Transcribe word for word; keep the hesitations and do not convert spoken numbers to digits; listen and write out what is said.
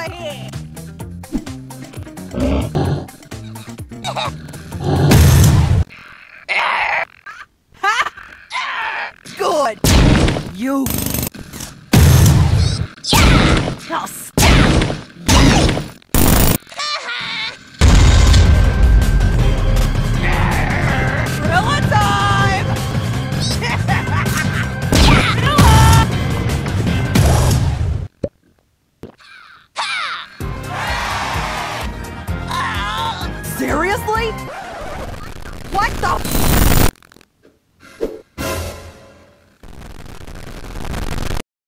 over here! Good! You! I'll stab you! Gorilla time! Seriously? What the?